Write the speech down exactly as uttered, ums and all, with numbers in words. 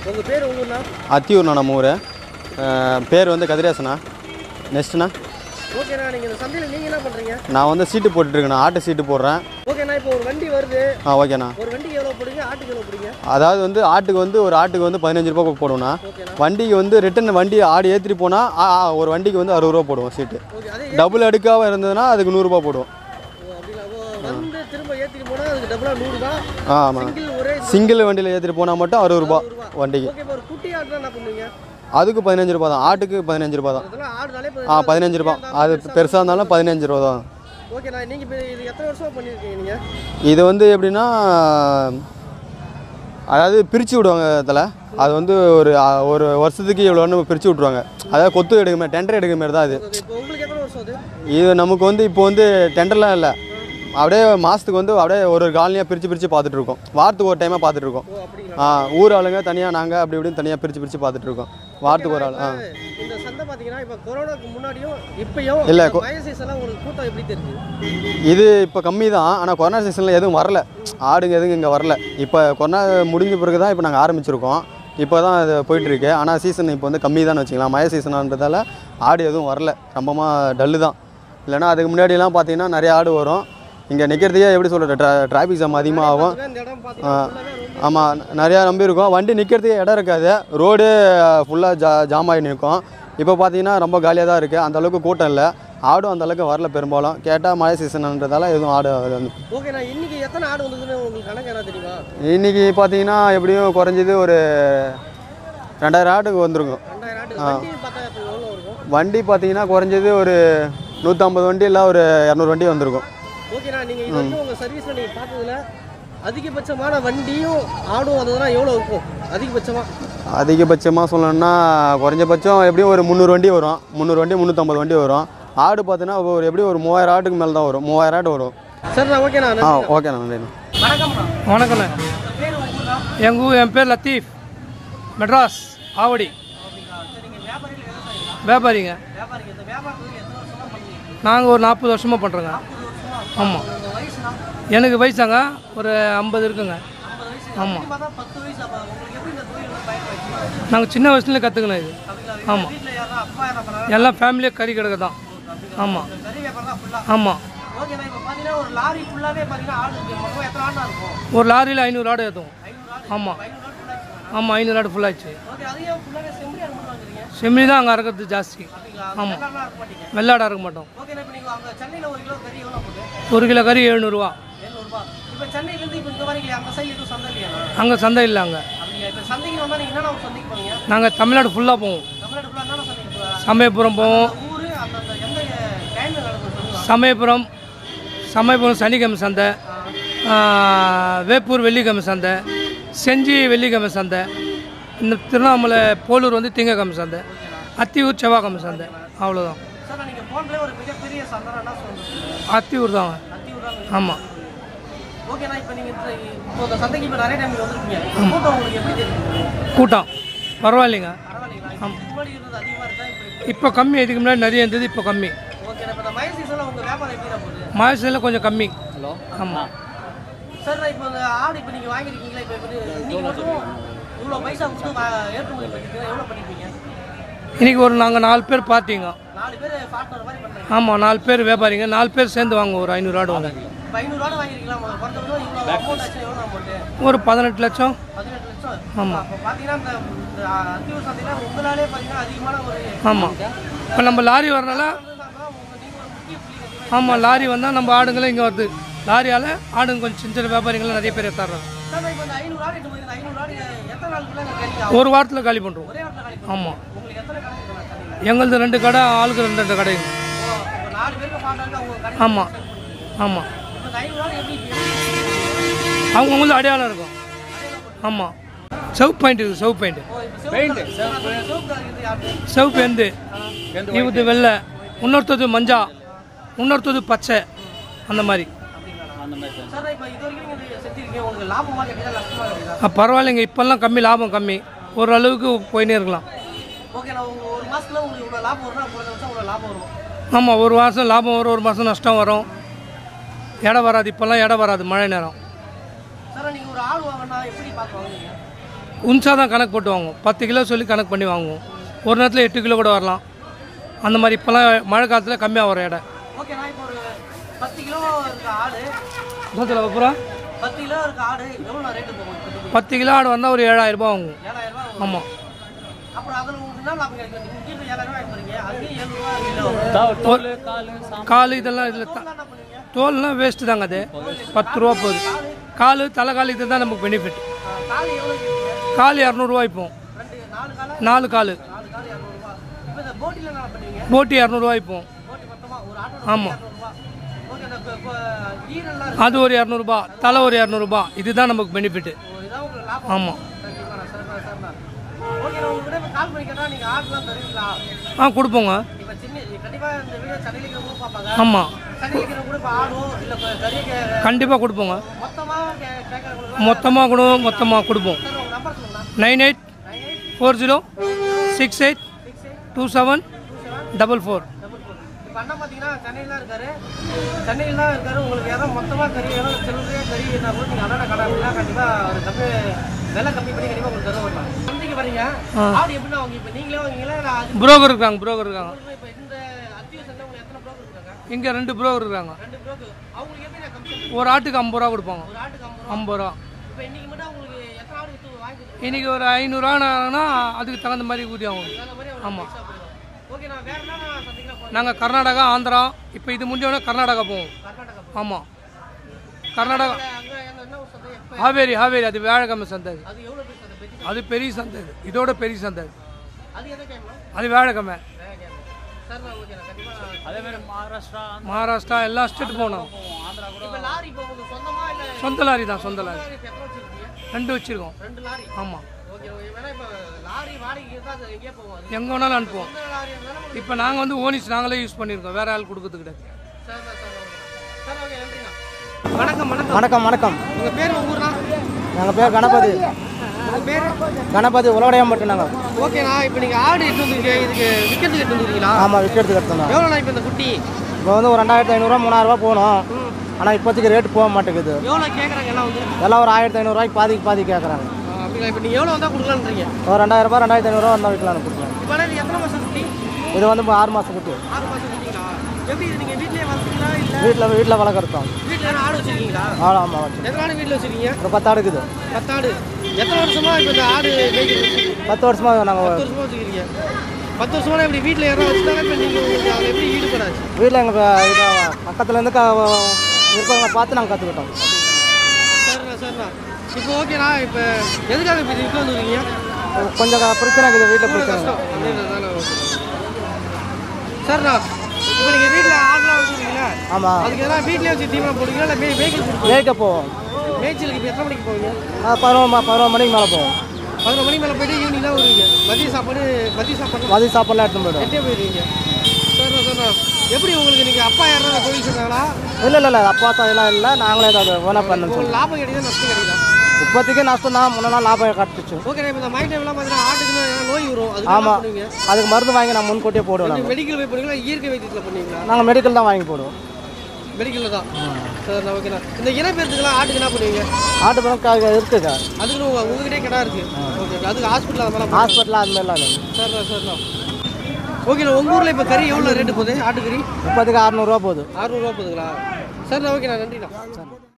உங்க பேர் ஊர்னா? அத்தியூர்ண்ணா நம்ம ஊர். பேர் வந்து கதிரேசனா. நெக்ஸ்ட்ண்ணா. ஓகேண்ணா, நீங்கள் இந்த சந்தையில் நீங்கள் என்ன பண்ணுறீங்க? நான் வந்து சீட்டு போட்டுருக்கேண்ணா, ஆட்டு சீட்டு போடுறேன். ஓகேண்ணா, இப்போ ஒரு வண்டி வருது. ஆ ஓகேண்ணா. ஒரு வண்டிக்கு எவ்வளோ போடுங்க, ஆட்டுக்கு எவ்வளோ போடுங்க? அதாவது வந்து ஆட்டுக்கு வந்து ஒரு ஆட்டுக்கு வந்து பதினஞ்சு ரூபா போடுவோண்ணா. வண்டிக்கு வந்து ரிட்டன் வண்டி ஆடு ஏற்றிட்டு போனால் ஒரு வண்டிக்கு வந்து அறுபது ரூபா போடுவோம் சீட்டு. டபுள் அடுக்காக இருந்ததுன்னா அதுக்கு நூறுரூபா போடுவோம். வந்து திரும்ப ஏற்றிட்டு போனால் அதுக்கு டபுளாக நூறுரூபா. ஆ ஆமாம். சிங்கிள் வண்டியில் ஏற்றிட்டு போனால் மட்டும் அறுபது ரூபா வண்டிக்கு. ஓகே, ஒரு குட்டி ஆடுனா என்ன பண்ணுவீங்க? அதுக்கு பதினஞ்சு ரூபா தான். ஆட்டுக்கு பதினஞ்சு ரூபா தான். ஆ பதினஞ்சு ரூபா. அது பெருசாக இருந்தாலும் பதினஞ்சு ரூபா தான். ஓகேண்ணா, நீங்கள் இப்போ இது எத்தனை வருஷம் பண்ணியிருக்கீங்க நீங்கள்? இது வந்து எப்படின்னா, அதாவது பிரித்து விடுவாங்க அதில். அது வந்து ஒரு ஒரு வருஷத்துக்கு இவ்வளோன்னு பிரித்து விட்ருவாங்க. அதாவது கொத்து எடுக்க மாதிரி டெண்டர் எடுக்க மாதிரி தான் இது. உங்களுக்கு எத்தனை வருஷம் அது? இது நமக்கு வந்து இப்போ வந்து டெண்டர்லாம் இல்லை, அப்படியே மாதத்துக்கு வந்து அப்படியே ஒரு ஒரு காலனியாக பிரித்து பிரித்து பார்த்துட்டு இருக்கோம். வாரத்துக்கு ஒரு டைமாக பார்த்துட்டு இருக்கோம். ஆ ஊர் ஆளுங்க தனியாக, நாங்கள் அப்படி இப்படின்னு தனியாக பிரித்து பிரித்து பார்த்துட்டு இருக்கோம் வாரத்துக்கு ஒரு ஆள். ஆ இந்த சந்தை பார்த்தீங்கன்னா இப்போ கொரோனாக்கு முன்னாடியும் இப்பயும் இல்லை, மழை சீசன்லாம் உங்களுக்கு கூட்டம் எப்படி தெரியுது? இது இப்போ கம்மி தான். ஆனால் கொரோனா சீசனில் எதுவும் வரல, ஆடுங்க எதுவும் இங்கே வரல. இப்போ கொரோனா முடிஞ்ச பிறகு தான் இப்போ நாங்கள் ஆரம்பிச்சிருக்கோம். இப்போ தான் அது போயிட்டுருக்கு. ஆனால் சீசன் இப்போ வந்து கம்மி தான் வச்சுக்கலாம். மழை சீசனான்றதால ஆடு எதுவும் வரல, ரொம்பமாக டல்லு தான். இல்லைனா அதுக்கு முன்னாடிலாம் பார்த்தீங்கன்னா நிறைய ஆடு வரும். இங்கே நிற்கிறதுக்கே எப்படி சொல்கிறது, ட்ரா டிராஃபிக் ஜாம் அதிகமாக ஆகும். ஆமாம், நிறையா நம்பியிருக்கோம். வண்டி நிற்கிறதுக்கே இடம் இருக்காது, ரோடு ஃபுல்லாக ஜா ஜாம் ஆகி நிற்கும். இப்போ பார்த்தீங்கன்னா ரொம்ப காலியாக தான் இருக்குது, அந்தளவுக்கு கூட்டம் இல்லை. ஆடும் அந்தளவுக்கு வரல பெரும்பாலும். கேட்டால் மழை சீசன்ன்றதால எதுவும் ஆடு வந்து. ஓகேண்ணா, இன்றைக்கி எத்தனை ஆடு வந்ததுன்னு உங்களுக்கு கணக்கு என்ன தெரியுமா? இன்றைக்கி பார்த்தீங்கன்னா எப்படியும் குறைஞ்சது ஒரு ரெண்டாயிரம் ஆட்டுக்கு வந்துருக்கும். வண்டி பார்த்தீங்கன்னா குறைஞ்சது ஒரு நூற்றம்பது வண்டி இல்லை ஒரு இரநூறு வண்டி வந்திருக்கும். ஓகேண்ணா, நீங்கள் இது வரைக்கும் உங்கள் சர்வீஸில் நீங்கள் பார்த்ததுல அதிகபட்சமான வண்டியும் ஆடும் வந்ததுன்னா எவ்வளோ இருக்கும் அதிகபட்சமாக? அதிகபட்சமாக சொல்லணும்னா குறைஞ்சபட்சம் எப்படியும் ஒரு முந்நூறு வண்டி வரும். முந்நூறு வண்டி முந்நூற்றம்பது வண்டி வரும். ஆடு பார்த்தீங்கன்னா ஒரு எப்படியும் ஒரு மூவாயிரம் ஆட்டுக்கு மேலே தான் வரும். மூவாயிரம் ஆடு வரும். சரிண்ணா, ஓகேண்ணா. ஆ ஓகேண்ணா, நன்றிண்ணா. வணக்கம்ண்ணா. வணக்கண்ணா. எங்கள் ஊர் என் பேர் லத்தீஃப், மெட்ராஸ் ஆவடி. வியாபாரிங்க. நாங்கள் ஒரு நாற்பது வருஷமாக பண்ணுறோங்க. ஆமாம், எனக்கு வயசாங்க ஒரு ஐம்பது இருக்குங்க. ஆமாம், நாங்கள் சின்ன வயசுலேயே கற்றுக்கணும் இது. ஆமாம், எல்லாம் ஃபேமிலியாக கறி கிடக்கு தான். ஆமாம் ஆமாம். ஒரு லாரியில் ஐநூறு ஆடு ஏற்றுவோம். ஆமாம் ஆமாம், ஐநூறு ஆடு ஃபுல்லாகிடுச்சு. செம்மறி தான் அங்கே அறுக்கிறது ஜாஸ்தி. ஆமாம், வெள்ளாடு அறுக்க மாட்டோம். ஒரு கிலோ கறி எழுநூறுவா. அங்கே சந்தை இல்லை. அங்கே நாங்கள் தமிழ்நாடு ஃபுல்லாக போவோம். சமயபுரம் போவோம். சமயபுரம் சமயபுரம் சனிக்கிழமை சந்தை, வேப்பூர் வெள்ளிக்கிழமை சந்தை, செஞ்சி வெள்ளிக்கிழமை சந்தை, இந்த திருவண்ணாமலை போலூர் வந்து திங்கக்கிழமை சந்தை, அத்தியூர் செவ்வாய்க்கிழமை சந்தை. அவ்வளோதான். அத்தியூர் தாங்க. ஆமாம். கூட்டம் பரவாயில்லைங்க. ஆமாம், இப்போ கம்மி. இதுக்கு முன்னாடி நிறைய இருந்தது, இப்போ கம்மி. மழை சீசனில் கொஞ்சம் கம்மி. ஆமாம். இன்னைக்கு ஒரு நாங்கள் நாலு பேர் பார்ட்டிங்க. ஆமாம், நாலு பேர் வியாபாரிங்க, நாலு பேர் சேர்ந்து வாங்க. ஒரு ஐநூறு ஆடு வாங்க. ஒரு பதினெட்டு லட்சம். ஆமாம் ஆமாம். இப்போ நம்ம லாரி வரனால, ஆமாம் லாரி வந்தால் நம்ம ஆடுங்களே இங்கே வருது. லாரியால் ஆடுங்க கொஞ்சம் சின்ன சின்ன வியாபாரிகள்லாம் நிறைய பேர் எடுத்துறாங்க. ஒரு வாரத்தில் காலி பண்ணுறோம். ஆமாம், எங்களது ரெண்டு கடை, ஆளுக்கு ரெண்டு ரெண்டு கடை. ஆமாம் ஆமாம், அவங்கவுங்களுக்கு அடையாளம் இருக்கும். ஆமாம், செவ் பாயிண்ட் இருக்குது. செவ் பாயிண்ட் செவ் பெந்து இது வெள்ளை, இன்னொருத்தது மஞ்சா, இன்னொருத்தது பச்சை, அந்த மாதிரி. பரவாயில்லைங்க, இப்போல்லாம் கம்மி, லாபம் கம்மி. ஓரளவுக்கு போயினே இருக்கலாம். ஆமாம், ஒரு மாதம் லாபம் வரும், ஒரு மாதம் நஷ்டம் வரும். இடம் வராது. இப்போல்லாம் இடம் வராது மழை நேரம். உன்சா தான் கணக்கு போட்டு வாங்குவோம். பத்து கிலோ சொல்லி கணக்கு பண்ணி வாங்குவோம். ஒரு நேரத்தில் எட்டு கிலோ கூட வரலாம். அந்த மாதிரி இப்போலாம் மழை காலத்தில் கம்மியாக வரும் எடை. ஓகேண்ணா, இப்போ ஒரு பத்து கிலோ இருக்க ஆடு தூரத்தில் அப்புறம் பத்து கிலோ இருக்க ஆடு எவ்வளோ ரேட்டு போகும்? பத்து கிலோ ஆடு வந்தால் ஒரு ஏழாயிரம் ரூபாய் வாங்குவோம். ஏழாயிரம் ரூபாய். ஆமாம். அப்புறம் அதில் உங்களுக்கு என்ன லாபம் கிடைக்கும்? இங்கே ஏழாயிரம் ரூபாய் போறீங்க, அங்கேயும் ஏழு ரூபா கிலோ. கால் இதெல்லாம் இதில் தோல்லாம் வேஸ்ட்டு தாங்க. அது பத்து ரூபா போகுது. கால் தலை கால் இது தான் நமக்கு பெனிஃபிட். கால் எவ்வளோ? கால் இரநூறுவா இப்போ. ரெண்டு நாலு கால் நாலு கால் நாலு கால் இரநூறுபா. இப்போ இந்த போட்டியில் என்ன பண்ணுவீங்க? போட்டி இரநூறுவா இப்போ. போட்டி மொத்தமாக ஒரு ஆட்டோ ஆமாம். இரநூறுபா. ஓகே, இந்த இப்போ ஈரெல்லாம் அது ஒரு இரநூறுபா, தலை ஒரு இரநூறுபா. இதுதான் நமக்கு பெனிஃபிட்டு. இதான் உங்களுக்கு லாபம். ஆமாம். சரிங்கண்ணா, சரிண்ணா, சரிண்ணா. ஓகே, நான் உங்ககிட்ட இப்போ கால் பண்ணி கேட்டால் நீங்கள் ஆடுலாம் தருவீங்களா? ஆ கொடுப்போங்க. இப்போ சின்ன கண்டிப்பாக இந்த வீடியோ சென்னையில் இருக்கிறவங்க பார்ப்பாங்க. ஆமாம், சென்னையில் இருக்கிறவங்க கூட இப்போ ஆடும் இல்லை இப்போ கறியை கே கண்டிப்பாக கொடுப்போங்க. மொத்தமாக கே கேட்குறவங்களுக்கு மொத்தமாக கூட மொத்தமாக கொடுப்போம். சார் உங்கள் நம்பர் சொல்லுங்கண்ணா. Nine eight four zero six eight two seven double four. இப்போ அண்ணா பார்த்தீங்கன்னா சென்னையில் தான் இருக்காரு. சென்னையில் தான் இருக்காரு. உங்களுக்கு யாரும் மொத்தமாக கறி வேணும், சில்லறையாக கறி என்ன கூட நீங்கள் அண்ணனை கடை அப்படின்னா கண்டிப்பாக ஒரு கம்மி விலை கம்மி பண்ணி கண்டிப்பாக உங்களுக்கு தருவாங்க. சந்தைக்கு வரீங்க, ஆடு எப்படின்னா வாங்கி இப்போ நீங்களே வாங்கிங்களா இல்லை அது புரோக்கர் இருக்காங்க. புரோக்கர் இருக்காங்க. இப்போ இந்த அத்திய சந்தை உங்களுக்கு எத்தனை ப்ரோக்கர் இருக்காங்க? இங்கே ரெண்டு புரோக்கர் இருக்காங்க. ரெண்டு ப்ரோக்கர். அவங்களுக்கு எப்படி நான் கம்மி ஒரு ஆட்டுக்கு ஐம்பது ரூபா கொடுப்பாங்க. ஒரு ஆட்டுக்கு ஐம்பது ரூபா. ஐம்பது ரூபா. இப்போ இன்னைக்கு மட்டும் உங்களுக்கு எத்தனை ஆடு விற்று வாங்கி கொடுத்துருங்க? இன்றைக்கி ஒரு ஐநூறுரூவானா அதுக்கு தகுந்த மாதிரி ஊதி ஆகும். அந்த மாதிரி ஆமாம். ஓகே, நான் வேற என்ன சந்தைக்கு போகிறேன்? நாங்கள் கர்நாடகா, ஆந்திரா, இப்போ இது முடிஞ்சோடனே கர்நாடகா போவோம். கர்நாடகா. ஆமாம், கர்நாடகா. அங்கே என்ன ஒரு சந்தை எப்போ? ஹாவேரி ஹாவேரி அது வியாழக்கிழமை சந்தை. அது அது எவ்வளோ பேர் சந்தை? பெரிய அது பெரிய சந்தை. இது இதோட பெரிய சந்தை. அது எதை கேட்கலாம்? அது வியாழக்கிழமை. சார் நான் ஓகே, நான் கண்டிப்பாக அதே மாதிரி மகாராஷ்டிரா மகாராஷ்டிரா எல்லா ஸ்டேட் போகணும். ஆந்திரா கூட இப்போ லாரி இப்போ உங்களுக்கு சொந்தமா இல்லை சொந்த லாரி தான். சொந்த லாரி லாரி இப்போ எத்தனை வச்சிருக்கீங்க? ரெண்டு வச்சுருக்கோம். ரெண்டு லாரி. ஆமாம். Okay okay. வேணா இப்போ லாரி வாடகைக்கு இருந்தால் அது எங்கேயே போகும்? அது எங்கே வேணாலும் அனுப்புவோம். சொந்த லாரி இருந்தாலும் இப்போ நாங்கள் வந்து ஓனிஸ் நாங்களே யூஸ் பண்ணியிருக்கோம். வேறு ஆள் கொடுக்கறது கிடையாது. Sir sir sir okay. Sir okay, நன்றிண்ணா. வணக்கம் வணக்கம். வணக்கம் வணக்கம். உங்கள் பேர் உங்கள் ஊர்னா? எங்கள் பேர் கணபதி. உங்கள் பேர்? கணபதி உலவடையாம் மட்டும் நாங்கள். ஓகேண்ணா, இப்போ நீங்கள் ஆடு எட்டு வந்துருக்கீங்க, இதுக்கு விற்கிறதுக்கு எட்டு வந்துருக்கீங்களா? ஆமாம், விற்கிறதுக்கு எடுத்தோம். எவ்வளோண்ணா இப்போ இந்த குட்டி? இப்போ வந்து ஒரு ரெண்டாயிரத்தி ஐநூறுரூவா மூணாயிரரூவா போகணும். ஆனால் இப்போதைக்கு ரேட்டு போக மாட்டேங்குது. எவ்வளோ கேட்குறாங்க எல்லாம் வந்து? எல்லாம் ஒரு ஆயிரத்தி ஐநூறுரூவாய்க்கு பாதிக்கு பாதி கேட்குறாங்க. அப்படிங்களா? இப்போ நீங்கள் எவ்வளோ வந்தால் கொடுக்கலான்றீங்க? ஒரு ரெண்டாயிரரூபா ரெண்டாயிரத்தி ஐநூறுரூவா வந்தால் விற்கலான்னு கொடுக்கலாம். இப்போ இது எத்தனை மாதம் குட்டி? இது வந்து இப்போ ஆறு மாதம் குட்டி. ஆறு மாதம் குட்டிங்களா? எப்படி இது நீங்கள் வீட்டிலே வளர்த்துங்களா இல்லை வீட்டில் வீட்டில் வளர்க்குறோம். வீட்டில் ஆடு வச்சுருக்கீங்களா? ஆடு ஆமாம் வச்சு. எத்தனை ஆடு வீட்டில் வச்சுருக்கீங்க? ஒரு பத்து ஆடு இருக்குது. பத்து ஆடு. எத்தனை வருஷமா இப்போ இந்த ஆடு மேய்க்கிறது? பத்து வருஷமாக நாங்கள் பத்து வருஷமா வச்சுக்கிறீங்க. பத்து வருஷமா இப்படி வீட்டில் யாராவது வச்சுட்டாங்க, இப்போ நீங்கள் உங்களுக்கு அதில் எப்படி ஈடுபடாச்சு? வீட்டில் எங்கள் இதை பக்கத்துலேருந்து க இருக்கிறவங்க பார்த்து நாங்கள் கற்றுக்கிட்டோம். சரிண்ணா சரிண்ணா. இப்போ ஓகேண்ணா, இப்போ எதுக்காக இப்போ இது விற்க வந்துருக்கீங்க? கொஞ்சம் பிரச்சனை இருக்குது வீட்டில் பிரச்சனை. கஷ்டம் அப்படின்றதால ஓகே. சரிண்ணா, இப்போ நீங்கள் வீட்டில் ஆடுலாம் வச்சுருக்கீங்களா? ஆமாம். அதுக்கு எதனா வீட்டிலே வச்சு தீவனம் போடுவீங்களா இல்லை மே வெஹிக்கிள் கொடுப்பீங்க? வேக போவோம். மேய்ச்சலுக்கு இப்போ எத்தனை மணிக்கு போவீங்க? பதினொன்று பதினொரு மணிக்கு மேலே போவோம். பதினொரு மணிக்கு மேலே போய்ட்டு ஈவினிங் தான் வருவீங்க. மதிய சாப்பாடு மதிய சாப்பாடு மதிய சாப்பாடுலாம் எடுத்துன்னு போய்டும். எட்டே போயிடுவீங்க. சரிண்ணா சரிண்ணா. எப்படி உங்களுக்கு நீங்கள் அப்பா யாராவது தொழில் செஞ்சாங்களா? இல்லை இல்லை இல்லை அப்பா எல்லாம் இல்லை, நாங்களே ஏதாவது ஓனா பண்ணணும். உங்களுக்கு லாபம் கிடைக்குதா நஷ்டம் கிடைக்குதா? இப்போதைக்கு நஷ்டம் தான், முன்ன நாள் லாபம் கட்டுச்சு. ஓகே, இப்போ இந்த மைண்ட் டைம்லாம் பார்த்தீங்கன்னா ஆட்டுக்கு நோய் வரும், அதுக்கு என்ன ஆமாம், பண்ணுவீங்க? அதுக்கு மருந்து வாங்கி நான் முன்கூட்டியே போடுவோம். நாங்கள் மெடிக்கல் போய் பண்ணுவீங்களா இயற்கை வைத்தியத்தில் பண்ணுவீங்களா? நாங்கள் மெடிக்கல் தான் வாங்கி போடுவோம். மெடிக்கலில் தான். சரிண்ணா ஓகேண்ணா. இந்த இனப்பெருத்துக்கெல்லாம் ஆட்டுக்கு என்ன பண்ணுவீங்க? ஆட்டு பணம் இருக்குக்கா, அதுக்குன்னு உங்க உங்ககிட்டே கடை இருக்கு. ஓகே, அதுக்கு ஹாஸ்பிட்டல் அது மாதிரிலாம் ஹாஸ்பிட்டலில் அது மாதிரிலாம் இல்லை. சரிண்ணா சரிண்ணா. ஓகேண்ணா, உங்கள் ஊரில் இப்போ கறி எவ்வளோ ரேட்டு போகுது? ஆட்டுக்கறி இப்போதைக்கு அறநூறுவா போகுது. அறுநூறுவா போகுதுங்களா? சரிண்ணா ஓகேண்ணா, நன்றிண்ணா.